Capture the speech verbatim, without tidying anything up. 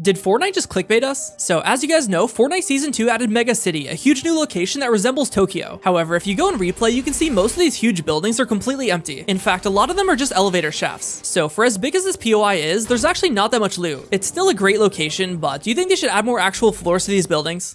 Did Fortnite just clickbait us? So as you guys know, Fortnite Season two added Mega City, a huge new location that resembles Tokyo. However, if you go and replay, you can see most of these huge buildings are completely empty. In fact, a lot of them are just elevator shafts. So for as big as this P O I is, there's actually not that much loot. It's still a great location, but do you think they should add more actual floors to these buildings?